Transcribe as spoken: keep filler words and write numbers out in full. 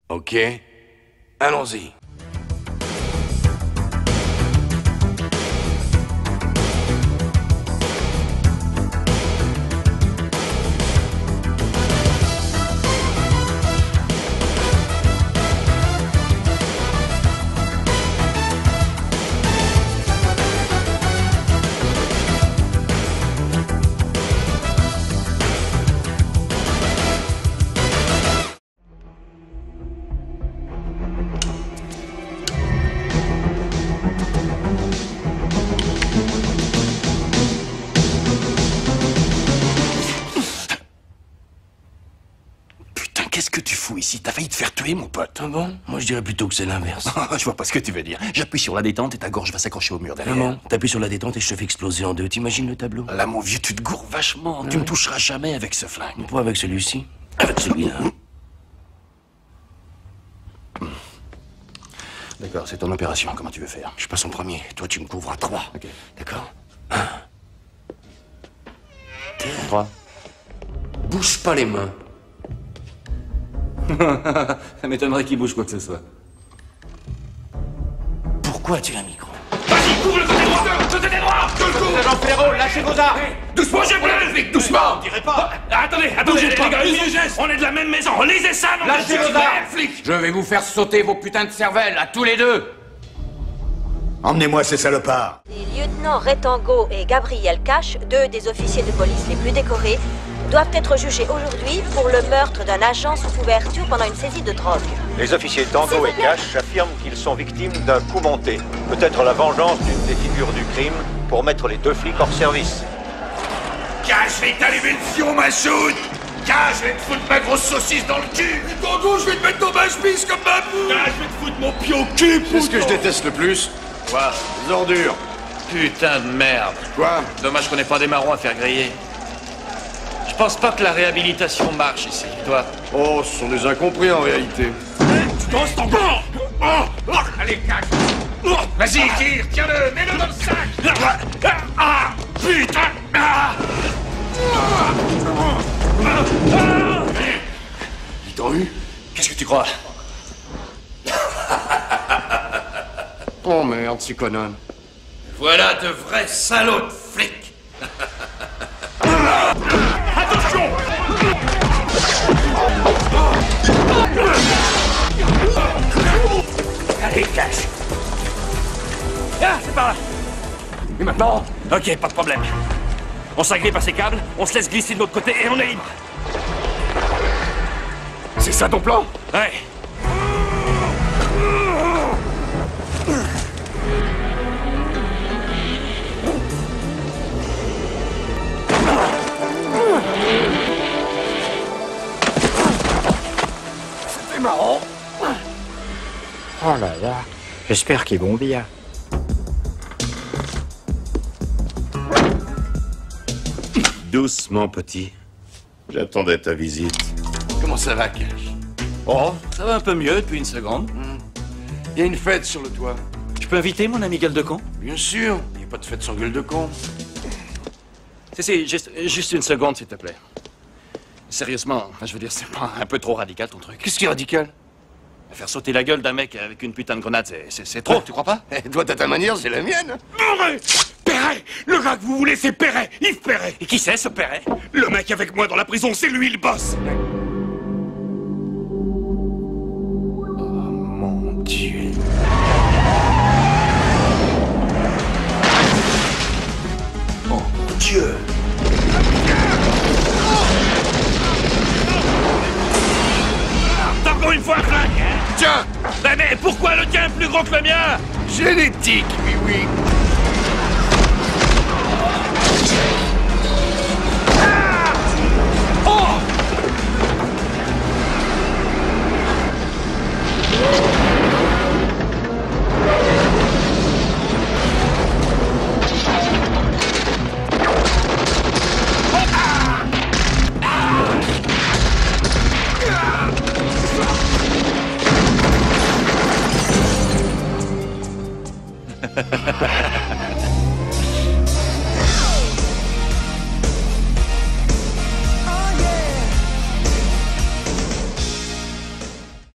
Ok. Allons-y. Qu'est-ce que tu fous ici? T'as failli te faire tuer, mon pote. Ah bon? Moi, je dirais plutôt que c'est l'inverse. Je vois pas ce que tu veux dire. J'appuie sur la détente et ta gorge va s'accrocher au mur derrière. Maman, t'appuies sur la détente et je te fais exploser en deux. T'imagines le tableau? Là, mon vieux, tu te gourres vachement. Ah tu ouais. me toucheras jamais avec ce flingue. Pas avec celui-ci. Avec celui-là. D'accord, c'est ton opération. Comment tu veux faire? Je passe en premier. Toi, tu me couvres à trois. Ok. D'accord? Un. Deux. Trois. Bouge pas les mains. Ça m'étonnerait qu'il bouge quoi que ce soit. Pourquoi tu as un micro? Vas-y, couvre le côté droit! Côté droit! Je le couvre! Agent Ferro, lâchez vos armes! Doucement, j'ai plein de flics, doucement! On dirait pas! Ah, attendez, attendez, Bougez les pas, gars, bougez. les gestes. On est de la même maison, lisez ça, non? Lâchez vos armes, flics! Je vais vous faire sauter vos putains de cervelles, à tous les deux! Emmenez-moi ces salopards. Les lieutenants Retango et Gabriel Cash, deux des officiers de police les plus décorés, doivent être jugés aujourd'hui pour le meurtre d'un agent sous couverture pendant une saisie de drogue. Les officiers Tango et Cash affirment qu'ils sont victimes d'un coup monté. Peut-être la vengeance d'une des figures du crime pour mettre les deux flics hors service. Cash, je vais t'allumer le fion, ma choude! Cash, je vais te foutre ma grosse saucisse dans le cul! Tango, je vais te mettre dans ma chemise comme ma boue! Cash, je vais te foutre mon pied au cul, C'est ce que je déteste le plus. Quoi? Les ordures. Putain de merde! Quoi? Dommage qu'on n'ait pas des marrons à faire griller. Je pense pas que la réhabilitation marche ici, toi. Oh, ce sont des incompris en réalité. Tu danses, Tango! Oh, oh, allez, Cash! Oh, vas-y, tire, tiens-le, mets-le dans le sac! Ah, putain! Ah. Ils t'ont eu? Qu'est-ce que tu crois? Oh merde, c'est conne. Voilà de vrais salauds de flics! Attention! Allez, Cash. Ah, c'est par là. Et maintenant? Ok, pas de problème. On s'agrippe à ces câbles, on se laisse glisser de l'autre côté et on est libre. C'est ça ton plan? Ouais. C'était marrant. Oh là là, j'espère qu'ils vont bien. Doucement, petit. J'attendais ta visite. Comment ça va, Cash? Oh, ça va un peu mieux depuis une seconde. Il y a une fête sur le toit. Tu peux inviter mon ami gueule de con? Bien sûr. Il n'y a pas de fête sans gueule de con. Si, si, juste, juste une seconde, s'il te plaît. Sérieusement, je veux dire, c'est pas un peu trop radical ton truc? Qu'est-ce qui est radical? Faire sauter la gueule d'un mec avec une putain de grenade, c'est- c'est c'est trop, tu crois pas? Eh, toi, t'as ta manière, c'est la mienne. Perret! Perret! Le gars que vous voulez, c'est Perret! Yves Perret! Et qui c'est, ce Perret? Le mec avec moi dans la prison, c'est lui le boss! Mon Dieu. Oh, mon Dieu. T'as encore une fois un flingue, hein? Tiens, Ben mais pourquoi le tien est plus gros que le mien? génétique, oui, oui. Oh!